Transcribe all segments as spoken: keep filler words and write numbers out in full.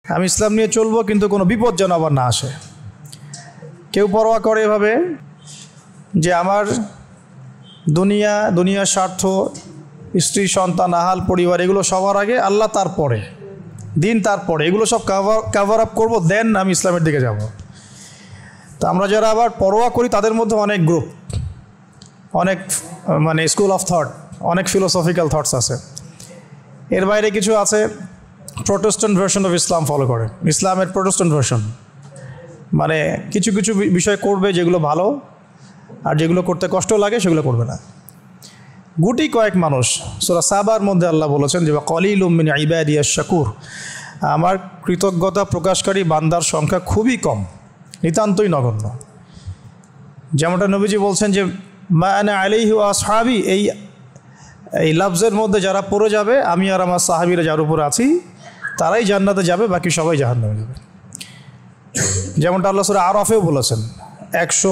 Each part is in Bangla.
আমি ইসলাম নিয়ে চলবো, কিন্তু কোনো বিপদ যেন আবার না আসে। কেউ পরোয়া করে এভাবে যে আমার দুনিয়া দুনিয়ার স্বার্থ, স্ত্রী সন্তান আহাল পরিবার এগুলো সবার আগে, আল্লাহ তারপরে, দিন তারপরে, এগুলো সব কাভার কাভার আপ করবো, দেন আমি ইসলামের দিকে যাব। তো আমরা যারা আবার পরোয়া করি তাদের মধ্যে অনেক গ্রুপ, অনেক মানে স্কুল অফ থট, অনেক ফিলোসফিক্যাল থটস আছে। এর বাইরে কিছু আছে প্রোটেস্ট্যান্ট ভার্সন অফ ইসলাম ফলো করে, ইসলামের প্রোটেস্ট্যান্ট ভার্সন, মানে কিছু কিছু বিষয় করবে যেগুলো ভালো, আর যেগুলো করতে কষ্ট লাগে সেগুলো করবে না। গুটি কয়েক মানুষ, সূরা সাবার মধ্যে আল্লাহ বলেছেন যে কলিলুম মিন ইবাদিয়াশ শাকুর, আমার কৃতজ্ঞতা প্রকাশকারী বান্দার সংখ্যা খুবই কম, নিতান্তই নগণ্য। যেমনটা নবীজি বলছেন যে মা আনা আলাইহি ওয়া আসহাবি, এই এই লাফজের মধ্যে যারা পড়ে যাবে, আমি আর আমার সাহাবীরা যার উপর আছি তারাই জান্নাতে যাবে, বাকি সবাই জাহান্নামে যাবে। যেমনটা আল্লাহ সূরা আরাফেও বলেছেন একশো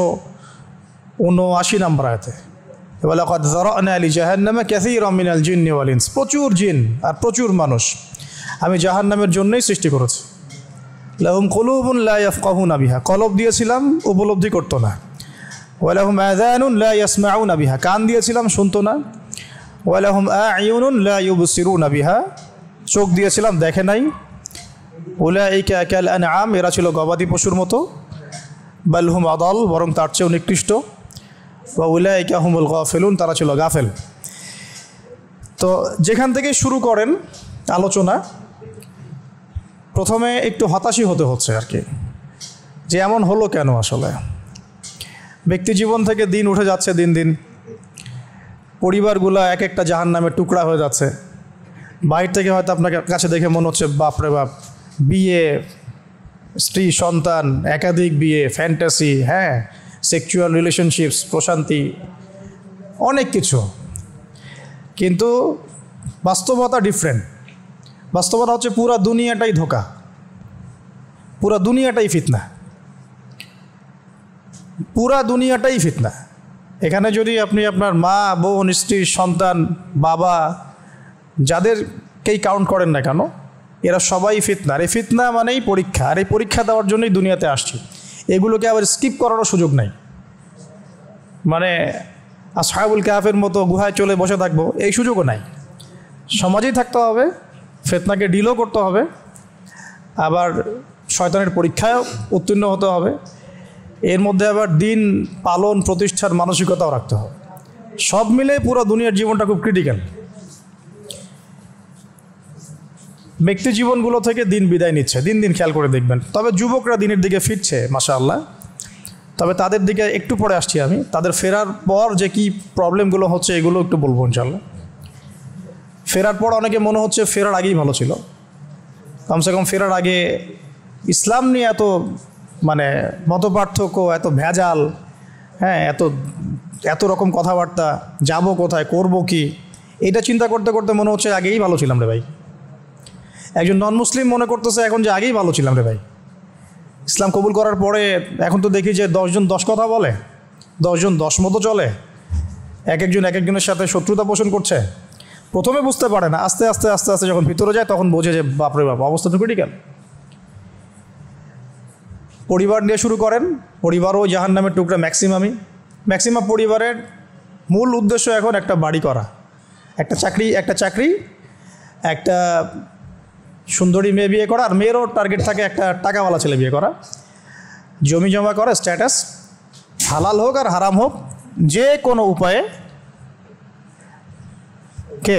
উনআশি নম্বর আয়াতে, ওয়ালাকাদ যারানা লিজাহান্নামা কাসীরাম মিনাল জিন্নি ওয়াল ইনস, প্রচুর জিন আর প্রচুর মানুষ আমি জাহান্নামের জন্যই সৃষ্টি করেছি। লাহুম কুলুবুন লা ইয়াফকাহুনা বিহা, কলব দিয়েছিলাম উপলব্ধি করতো না। ওয়ালাহুম আযানুন লা ইয়াসমাউনা বিহা, কান দিয়েছিলাম শুনতো না। ওয়ালাহুম আ'য়ুনুন লা ইউবসিরুনা বিহা, চোখ দিয়েছিলাম দেখে নাই। উলাইকা কাল আনআম, এরা ছিল গবাদি পশুর মতো। বাল হুম আদাল, বরং তার চেয়েও নিকৃষ্ট। ওয়া উলাইকা হুমুল গাফিলুন, তারা ছিল গাফেল। তো যেখান থেকে শুরু করেন আলোচনা, প্রথমে একটু হতাশই হতে হচ্ছে আর কি, যে এমন হলো কেন। আসলে ব্যক্তি জীবন থেকে দিন উঠে যাচ্ছে, দিন দিন পরিবারগুলো এক একটা জাহান্নামের টুকরা হয়ে যাচ্ছে। বাইরে থেকে হয়তো আপনাকে কাছে দেখে মনে হচ্ছে বাপরে বাপ, বিয়ে, স্ত্রী সন্তান, একাধিক বিয়ে, ফ্যান্টাসি, হ্যাঁ, সেক্সুয়াল রিলেশনশিপস, প্রশান্তি, অনেক কিছু। কিন্তু বাস্তবতা ডিফারেন্ট। বাস্তবতা হচ্ছে পুরা দুনিয়াটাই ধোঁকা, পুরা দুনিয়াটাই ফিতনা, পুরা দুনিয়াটাই ফিতনা। এখানে যদি আপনি আপনার মা, বোন, স্ত্রী, সন্তান, বাবা, যাদেরকেই কাউন্ট করেন না কেন, এরা সবাই ফিতনা। আর এই ফিতনা মানেই পরীক্ষা, আর এই পরীক্ষা দেওয়ার জন্যই দুনিয়াতে আসছি। এগুলোকে আবার স্কিপ করারও সুযোগ নাই। মানে আসহাবুল কাহফের মতো গুহায় চলে বসে থাকবো, এই সুযোগও নাই। সমাজেই থাকতে হবে, ফিতনাকে ডিলও করতে হবে, আবার শয়তানের পরীক্ষায় উত্তীর্ণ হতে হবে। এর মধ্যে আবার দিন পালন প্রতিষ্ঠার মানসিকতাও রাখতে হবে। সব মিলে পুরো দুনিয়ার জীবনটা খুব ক্রিটিক্যাল। ব্যক্তি জীবনগুলো থেকে দিন বিদায় নিচ্ছে, দিন দিন খেয়াল করে দেখবেন। তবে যুবকরা দিনের দিকে ফিরছে মাশাআল্লাহ। তবে তাদের দিকে একটু পরে আসছি আমি। তাদের ফেরার পর যে কি প্রবলেমগুলো হচ্ছে এগুলো একটু বলবো ইনশাআল্লাহ। ফেরার পর অনেকে মনে হচ্ছে ফেরার আগেই ভালো ছিল। কমসে কম ফেরার আগে ইসলাম নিয়ে এত মানে মতপার্থক্য, এত ভেজাল, হ্যাঁ, এত এত রকম কথাবার্তা, যাব কোথায়, করব কি, এটা চিন্তা করতে করতে মনে হচ্ছে আগেই ভালো ছিলাম রে ভাই। একজন নন মুসলিম মনে করতেছে এখন যে আগেই ভালো ছিলাম রে ভাই। ইসলাম কবুল করার পরে এখন তো দেখি যে দশজন দশ কথা বলে, দশজন দশ মতো চলে, এক একজন এক একজনের সাথে শত্রুতা পোষণ করছে। প্রথমে বুঝতে পারে না, আস্তে আস্তে আস্তে আস্তে যখন ভিতরে যায় তখন বোঝে যে বাপরে বাপ, অবস্থা তো ক্রিটিক্যাল। পরিবার নিয়ে শুরু করেন, পরিবারও জাহান্নামের টুকরা ম্যাক্সিমামই। ম্যাক্সিমাম পরিবারের মূল উদ্দেশ্য এখন একটা বাড়ি করা, একটা চাকরি, একটা চাকরি, একটা সুন্দরী মেয়ে বিয়ে করা, আর মেয়েরও টার্গেট থাকে একটা টাকাওয়ালা ছেলে বিয়ে করা, জমি জমা করা, স্ট্যাটাস, হালাল হোক আর হারাম হোক, যে কোনো উপায়ে কে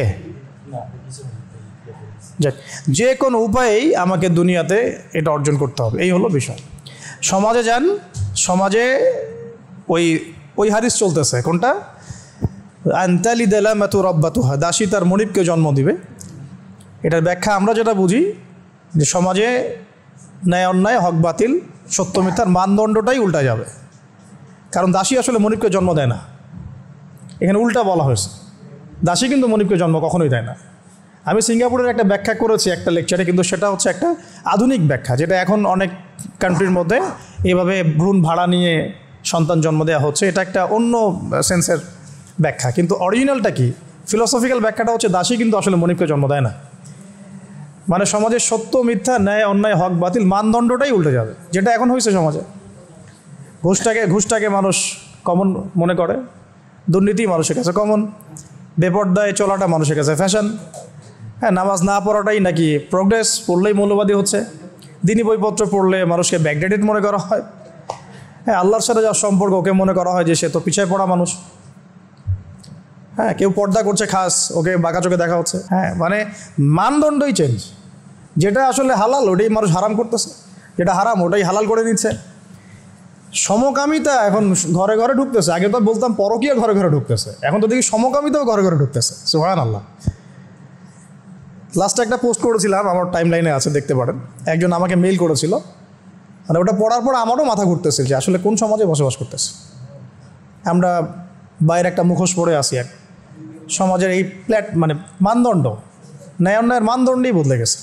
যে কোনো উপায়েই আমাকে দুনিয়াতে এটা অর্জন করতে হবে, এই হলো বিষয়। সমাজে যান, সমাজে ওই ওই হাদিস চলতেছে, কোনটা? আনতালি দেলা মাতু রব্বাতুহা, দাসী তার মনিবকে জন্ম দিবে। এটার ব্যাখ্যা আমরা যেটা বুঝি যে সমাজে ন্যায় অন্যায়, হক বাতিল, সত্য মিথ্যার মানদণ্ডটাই উল্টা যাবে। কারণ দাসী আসলে মনিবকে জন্ম দেয় না, এখানে উল্টা বলা হয়েছে। দাসী কিন্তু মনিবকে জন্ম কখনোই দেয় না। আমি সিঙ্গাপুরের একটা ব্যাখ্যা করেছি একটা লেকচারে, কিন্তু সেটা হচ্ছে একটা আধুনিক ব্যাখ্যা, যেটা এখন অনেক কান্ট্রির মধ্যে এভাবে ভ্রূণ ভাড়া নিয়ে সন্তান জন্ম দেওয়া হচ্ছে। এটা একটা অন্য সেন্সের ব্যাখ্যা, কিন্তু অরিজিনালটা কি, ফিলোসফিক্যাল ব্যাখ্যাটা হচ্ছে দাসী কিন্তু আসলে মনিবকে জন্ম দেয় না। মানে সমাজের সত্য মিথ্যা, ন্যায় অন্যায়, হক বাতিল মানদণ্ডটাই উল্টে যাবে, যেটা এখন হয়েছে সমাজে। ঘুষটাকে ঘুষটাকে মানুষ কমন মনে করে, দুর্নীতি মানুষের কাছে কমন, বেপর্দায় চলাটা মানুষের কাছে ফ্যাশন, হ্যাঁ নামাজ না পড়াটাই নাকি প্রোগ্রেস, পড়লেই মৌলবাদী হচ্ছে, দিনী বইপত্র পড়লে মানুষকে ব্যাকডেটেড মনে করা হয়, হ্যাঁ আল্লাহর সাথে যার সম্পর্ক ওকে মনে করা হয় যে সে তো পিছায় পড়া মানুষ, হ্যাঁ কেউ পর্দা করছে খাস ওকে বাঁকা চোখে দেখা হচ্ছে। হ্যাঁ মানে মানদণ্ডই চেঞ্জ, যেটা আসলে হালাল ওটাই মানুষ হারাম করতেছে, যেটা হারাম ওটাই হালাল করে দিচ্ছে। সমকামিতা এখন ঘরে ঘরে ঢুকতেছে, আগে তো বলতাম পরকীয়া ঘরে ঘরে ঢুকতেছে, এখন তো দেখি সমকামিতাও ঘরে ঘরে ঢুকতেছে। সুবহানাল্লাহ। লাস্টে একটা পোস্ট করেছিলাম, আমার টাইম লাইনে আছে, দেখতে পারেন। একজন আমাকে মেইল করেছিল, মানে ওটা পড়ার পর আমারও মাথা ঘুরতেছে যে আসলে কোন সমাজে বসবাস করতেছে আমরা। বাইরে একটা মুখোশ পড়ে আসি, এক সমাজের এই প্ল্যাট মানে মানদণ্ড, ন্যায় অন্যায়ের মানদণ্ডই বদলে গেছে।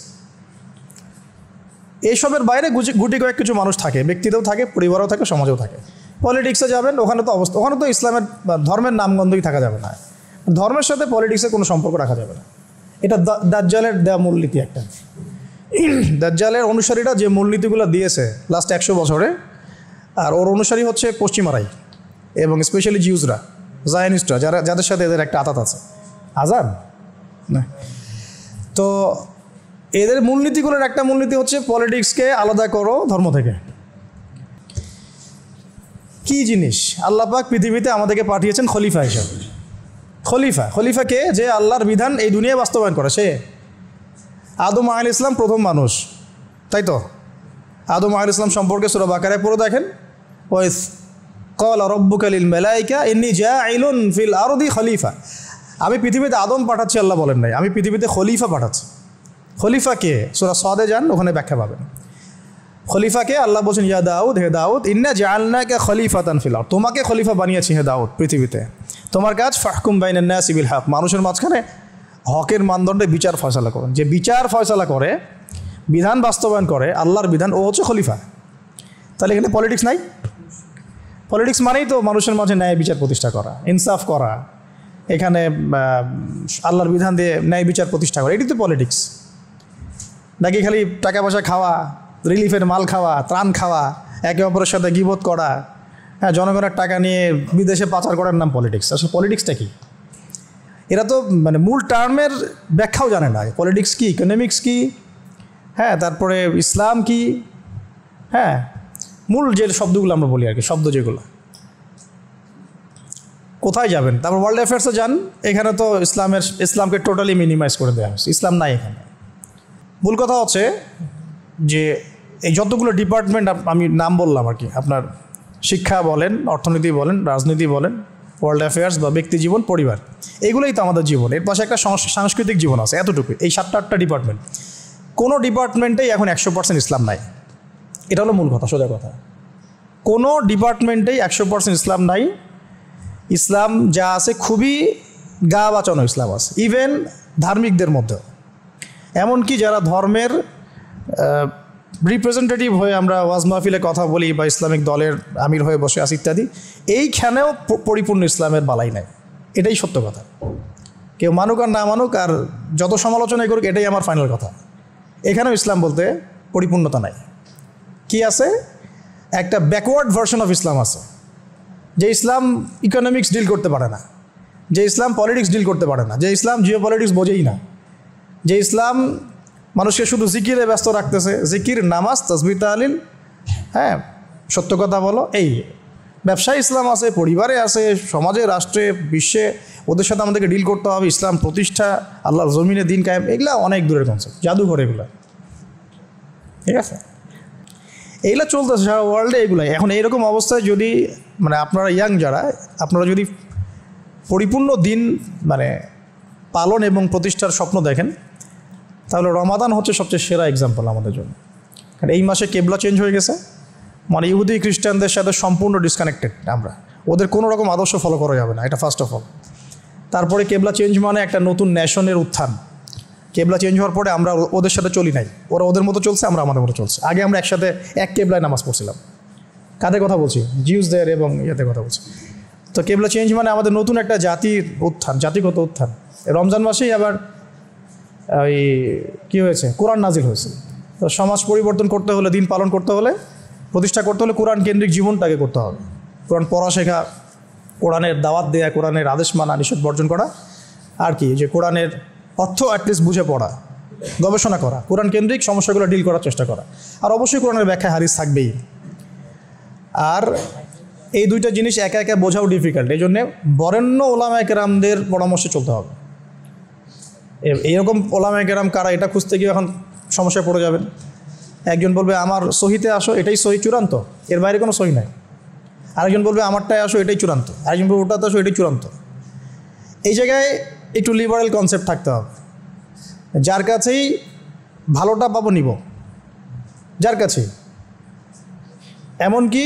এইসবের বাইরে গুটি কয়েক কিছু মানুষ থাকে, ব্যক্তিতেও থাকে, পরিবারেও থাকে, সমাজেও থাকে। পলিটিক্সে যাবেন, ওখানে তো অবস্থা, ওখানে তো ইসলামের বা ধর্মের নামগন্ধই থাকা যাবে না, ধর্মের সাথে পলিটিক্সের কোনো সম্পর্ক রাখা যাবে না। এটা দাজ্জালের দেওয়া মূলনীতি একটা। দাজ্জালের অনুসারীরা যে মূলনীতিগুলো দিয়েছে লাস্ট একশো বছরে, আর ওর অনুসারী হচ্ছে পশ্চিমারাই এবং স্পেশালি জিউজরা, জায়নিস্টরা, যারা যাদের সাথে এদের একটা আতাত আছে। আজান না, তো এদের মূলনীতিগুলোর একটা মূলনীতি হচ্ছে পলিটিক্সকে আলাদা করো ধর্ম থেকে। কি জিনিস? আল্লাহ পাক পৃথিবীতে আমাদেরকে পাঠিয়েছেন খলিফা হিসাবে। খলিফা খলিফা কে? যে আল্লাহর বিধান এই দুনিয়ায় বাস্তবায়ন করে। সে আদম আলাইহিস সালাম প্রথম মানুষ, তাই তো? আদম আলাইহিস সালাম সম্পর্কে সূরা বাকারায় পড়ে দেখেন, ওয়াইস ক্বালা রাব্বুকা লিল মালাইকা ইন্নী জাইলুন ফিল আরদি খলিফা। আমি পৃথিবীতে আদম পাঠাচ্ছি, আল্লাহ বলেন নাই, আমি পৃথিবীতে খলিফা পাঠাচ্ছি। খলিফা কে? সূরা সাদে যান, ওখানে ব্যাখ্যা পাবেন। খলিফাকে আল্লাহ বলছেন, ইয়া দাউদ, হে দাউদ, ইন্না জাআলনাকা খলিফাতান ফিল আরদ, তোমাকে খলিফা বানিয়েছি হে দাউদ পৃথিবীতে। তোমার কাজ ফাহকুম বাইনান নাসি বিল হক, মানুষের মাঝখানে হকের মানদণ্ডে বিচার ফয়সালা করেন। যে বিচার ফয়সালা করে, বিধান বাস্তবায়ন করে আল্লাহর বিধান, ও হচ্ছে খলিফা। তাহলে এখানে পলিটিক্স নাই? পলিটিক্স মানেই তো মানুষের মাঝে ন্যায় বিচার প্রতিষ্ঠা করা, ইনসাফ করা, এখানে আল্লাহর বিধান দিয়ে ন্যায় বিচার প্রতিষ্ঠা করা, এটি তো পলিটিক্স। নাকি খালি টাকা পয়সা খাওয়া, রিলিফের মাল খাওয়া, ত্রাণ খাওয়া, একে অপরের সাথে গিবত করা, হ্যাঁ জনগণের টাকা নিয়ে বিদেশে পাচার করার নাম পলিটিক্স। আসলে পলিটিক্সটা কি? এরা তো মানে মূল টার্মের ব্যাখ্যাও জানে না। পলিটিক্স কি, ইকোনমিক্স কি, হ্যাঁ তারপরে ইসলাম কি, হ্যাঁ মূল যে শব্দগুলো আমরা বলি আর কি, শব্দ যেগুলো। কোথায় যাবেন? তারপর ওয়ার্ল্ড অ্যাফেয়ার্সে যান, এখানে তো ইসলামের ইসলামকে টোটালি মিনিমাইজ করে দেওয়া হয়েছে, ইসলাম নাই এখানে। মূল কথা হচ্ছে যে এই যতগুলো ডিপার্টমেন্ট আমি নাম বললাম আর কি, আপনার শিক্ষা বলেন, অর্থনীতি বলেন, রাজনীতি বলেন, ওয়ার্ল্ড অ্যাফেয়ার্স বা ব্যক্তি জীবন, পরিবার, এইগুলোই তো আমাদের জীবন। এর পাশে একটা সাংস্কৃতিক জীবন আছে, এতটুকু। এই সাতটা আটটা ডিপার্টমেন্ট, কোনো ডিপার্টমেন্টেই এখন একশো পার্সেন্ট ইসলাম নাই। এটা হলো মূল কথা, সোজা কথা। কোনো ডিপার্টমেন্টেই একশো পার্সেন্ট ইসলাম নাই। ইসলাম যা আছে খুবই গা বাঁচানো ইসলাম আছে, ইভেন ধার্মিকদের মধ্যেও। এমনকি যারা ধর্মের রিপ্রেজেন্টেটিভ হয়ে আমরা ওয়াজ মাহফিলে কথা বলি বা ইসলামিক দলের আমির হয়ে বসে আছি ইত্যাদি, এইখানেও পরিপূর্ণ ইসলামের বালাই নাই। এটাই সত্য কথা। কেউ মানুক আর না মানুক আর যত সমালোচনাই করুক, এটাই আমার ফাইনাল কথা। এখানেও ইসলাম বলতে পরিপূর্ণতা নাই। কি আছে? একটা ব্যাকওয়ার্ড ভার্সন অফ ইসলাম আছে, যে ইসলাম ইকোনমিক্স ডিল করতে পারে না, যে ইসলাম পলিটিক্স ডিল করতে পারে না, যে ইসলাম জিও পলিটিক্স বোঝেই না, যে ইসলাম মানুষকে শুধু জিকিরে ব্যস্ত রাখতেছে, জিকির, নামাজ, তাসবিহ, তাহলিল, হ্যাঁ সত্য কথা বলো। এই ব্যবসায় ইসলাম আছে, পরিবারে আছে, সমাজে, রাষ্ট্রে, বিশ্বে, ওদের সাথে আমাদেরকে ডিল করতে হবে। ইসলাম প্রতিষ্ঠা, আল্লাহর জমিনে দিন কায়েম, এগুলা অনেক দূরের কনসেপ্ট, জাদুঘর এগুলো, ঠিক আছে? এইগুলো চলতেছে সারা ওয়ার্ল্ডে এগুলাই। এখন এইরকম অবস্থায় যদি মানে আপনারা ইয়াং যারা, আপনারা যদি পরিপূর্ণ দিন মানে পালন এবং প্রতিষ্ঠার স্বপ্ন দেখেন, তাহলে রমাদান হচ্ছে সবচেয়ে সেরা এক্সাম্পল আমাদের জন্য। কারণ এই মাসে কেবলা চেঞ্জ হয়ে গেছে, মানে ইহুদি খ্রিস্টানদের সাথে সম্পূর্ণ ডিসকানেক্টেড আমরা, ওদের কোনো রকম আদর্শ ফলো করা যাবে না, এটা ফার্স্ট অফ অল। তারপরে কেবলা চেঞ্জ মানে একটা নতুন ন্যাশনের উত্থান। কেবলা চেঞ্জ হওয়ার পরে আমরা ওদের সাথে চলি নাই, ওরা ওদের মতো চলছে, আমরা আমাদের মতো চলছে। আগে আমরা একসাথে এক কেবলায় নামাজ পড়ছিলাম। কাদের কথা বলছি? জিউসদের এবং ইয়াদের কথা বলছি। তো কেবলা চেঞ্জ মানে আমাদের নতুন একটা জাতির উত্থান, জাতিগত উত্থান। রমজান মাসেই আবার ওই কী হয়েছে, কোরআন নাজিল হয়েছে। তো সমাজ পরিবর্তন করতে হলে, দিন পালন করতে হলে, প্রতিষ্ঠা করতে হলে কোরআন কেন্দ্রিক জীবনটাকে করতে হবে। কোরআন পড়া শেখা, কোরআনের দাওয়াত দেয়া, কোরআনের আদেশ মানা, নিষেধ বর্জন করা, আর কি যে কোরআনের অর্থ অ্যাটলিস্ট বুঝে পড়া, গবেষণা করা, কোরআন কেন্দ্রিক সমস্যাগুলো ডিল করার চেষ্টা করা। আর অবশ্যই কোরআনের ব্যাখ্যায় হাদিস থাকবেই। আর এই দুইটা জিনিস একা একা বোঝাও ডিফিকাল্ট, এই জন্যে বরেণ্য ওলামায়ে কেরামদের পরামর্শে চলতে হবে। এইরকম ওলামায়ে কেরাম কারা, এটা খুঁজতে গিয়ে এখন সমস্যায় পড়ে যাবেন। একজন বলবে আমার সহিতে আসো, এটাই সহি চূড়ান্ত, এর বাইরে কোনো সহি নাই। আরেকজন বলবে আমারটায় আসো, এটাই চূড়ান্ত। আরেকজন বলবে ওটাতে আসো, এটাই চূড়ান্ত। এই জায়গায় একটু লিবারেল কনসেপ্ট থাকতে হবে। যার কাছেই ভালোটা পাবো নিব, যার কাছেই। এমনকি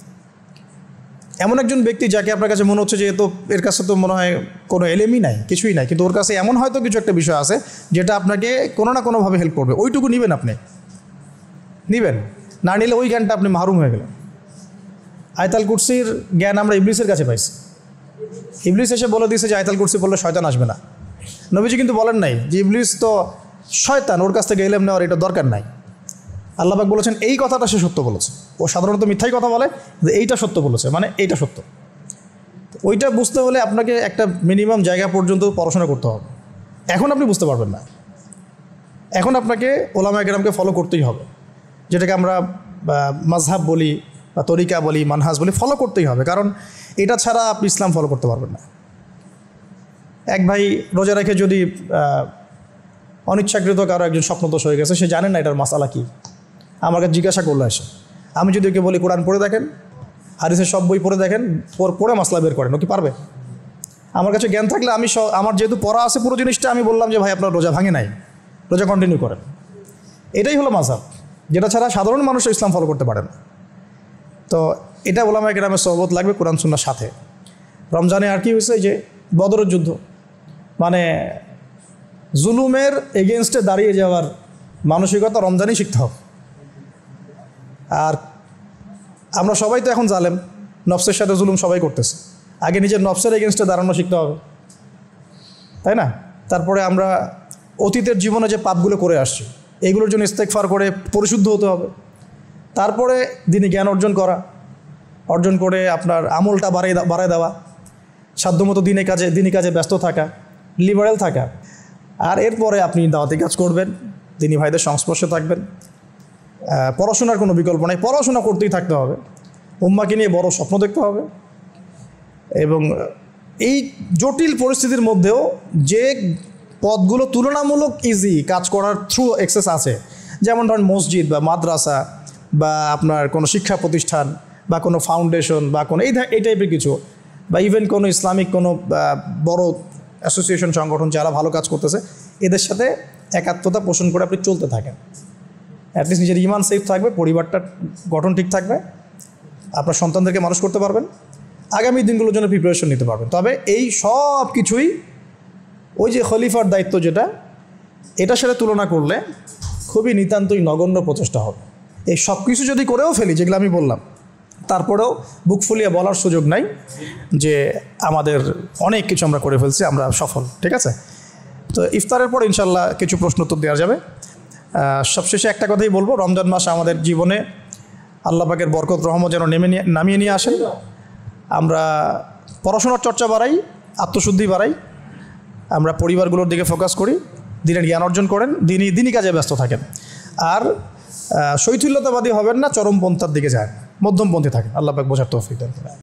এমন একজন ব্যক্তি যাকে আপনার কাছে মনে হচ্ছে যে তো এর কাছে তো মনে হয় কোনো এলেমই নাই, কিছুই নাই, কিন্তু ওর কাছে এমন হয়তো কিছু একটা বিষয় আছে যেটা আপনাকে কোনো না কোনোভাবে হেল্প করবে, ওইটুকু নেবেন, আপনি নেবেন। না নিলে ওই জ্ঞানটা আপনি মাহরুম হয়ে গেলেন। আয়াতুল কুরসির জ্ঞান আমরা ইবলিসের কাছে পাইছি। ইবলিস এসে বলে দিয়েছে যে আয়াতুল কুরসি বললে শয়তান আসবে না। নবীজি কিন্তু বলেন নাই যে ইবলিস তো শয়তান, ওর কাছ থেকে ইলম নেওয়ার এটা দরকার নাই। আল্লাহ পাক বলেছেন এই কথাটা সে সত্য বলেছে। ও সাধারণত মিথ্যাই কথা বলে, যে এইটা সত্য বলেছে, মানে এইটা সত্য। ওইটা বুঝতে হলে আপনাকে একটা মিনিমাম জায়গা পর্যন্ত পড়াশোনা করতে হবে। এখন আপনি বুঝতে পারবেন না, এখন আপনাকে ওলামায়ে কেরামকে ফলো করতেই হবে, যেটাকে আমরা মাযহাব বলি বা তরিকা বলি, মানহাজ বলি, ফলো করতেই হবে। কারণ এটা ছাড়া আপনি ইসলাম ফলো করতে পারবেন না। এক ভাই রোজা রেখে যদি অনিচ্ছাকৃত কারো একজন স্বপ্নদোষ হয়ে গেছে, সে জানেন না এটার মাসালা কী, আমার কাছে জিজ্ঞাসা করলো এসে। আমি যদি ওকে বলি কোরআন পড়ে দেখেন, হাদিসের সব বই পড়ে দেখেন, পড়ে মাসলা বের করেন, ও কি পারবে? আমার কাছে জ্ঞান থাকলে আমি, আমার যেহেতু পড়া আছে পুরো জিনিসটা, আমি বললাম যে ভাই আপনার রোজা ভাঙে নাই, রোজা কন্টিনিউ করেন। এটাই হলো মাযহাব, যেটা ছাড়া সাধারণ মানুষ ইসলাম ফলো করতে পারে না। তো এটা ওলামায়ে কেরামের সোহবত লাগবে কোরআন সুন্নাহর সাথে। রমজানে আর কি হয়েছে, যে বদরের যুদ্ধ, মানে জুলুমের এগেনস্টে দাঁড়িয়ে যাওয়ার মানসিকতা রমজানই শিখতে হবে। আর আমরা সবাই তো এখন জালেম, নফসের সাথে জুলুম সবাই করতেছে। আগে নিজের নফসের এগেনস্টে দাঁড়ানো শিখতে হবে, তাই না? তারপরে আমরা অতীতের জীবনে যে পাপগুলো করে আসছি, এইগুলোর জন্য ইস্তেগফার করে পরিশুদ্ধ হতে হবে। তারপরে দিনী জ্ঞান অর্জন করা, অর্জন করে আপনার আমলটা বাড়াই বাড়ায় দেওয়া, সাধ্যমতো দিনে কাজে দিনী কাজে ব্যস্ত থাকা, লিবারেল থাকা। আর এরপরে আপনি দাওয়াতি কাজ করবেন, দিনী ভাইদের সংস্পর্শে থাকবেন। পড়াশোনার কোনো বিকল্প নেই, পড়াশোনা করতেই থাকতে হবে। উম্মাকে নিয়ে বড় স্বপ্ন দেখতে হবে। এবং এই জটিল পরিস্থিতির মধ্যেও যে পথগুলো তুলনামূলক ইজি কাজ করার থ্রু অ্যাক্সেস আছে, যেমন ধরেন মসজিদ বা মাদ্রাসা বা আপনার কোনো শিক্ষা প্রতিষ্ঠান বা কোনো ফাউন্ডেশন বা কোনো এই এই টাইপের কিছু, বা ইভেন কোনো ইসলামিক কোনো বড় অ্যাসোসিয়েশন সংগঠন যারা ভালো কাজ করতেছে, এদের সাথে একাত্মতা পোষণ করে আপনি চলতে থাকেন। অ্যাটলিস্ট নিজের ইমান সেফ থাকবে, পরিবারটার গঠন ঠিক থাকবে, আপনার সন্তানদেরকে মানুষ করতে পারবেন, আগামী দিনগুলোর জন্য প্রিপারেশন নিতে পারবেন। তবে এই সব কিছুই ওই যে খলিফার দায়িত্ব যেটা, এটার সাথে তুলনা করলে খুবই নিতান্তই নগণ্য প্রচেষ্টা হবে। এই সব কিছু যদি করেও ফেলি যেগুলো আমি বললাম, তারপরেও বুক ফুলিয়ে বলার সুযোগ নাই যে আমাদের অনেক কিছু আমরা করে ফেলছি, আমরা সফল। ঠিক আছে, তো ইফতারের পর ইনশাল্লাহ কিছু প্রশ্ন উত্তর দেওয়া যাবে। সবশেষে একটা কথাই বলবো, রমজান মাস আমাদের জীবনে আল্লাহ পাকের বরকত রহমত যেন নেমে নিয়ে নামিয়ে নিয়ে আসেন। আমরা পড়াশোনার চর্চা বাড়াই, আত্মশুদ্ধি বাড়াই, আমরা পরিবারগুলোর দিকে ফোকাস করি, দিনের জ্ঞান অর্জন করেন, দিনই দিনই কাজে ব্যস্ত থাকেন। আর শৈথিল্যতাবাদী হবেন না, চরমপন্থার দিকে যায়, মধ্যমপন্থী থাকেন। আল্লাহ পাক বোঝার তৌফিক দেন।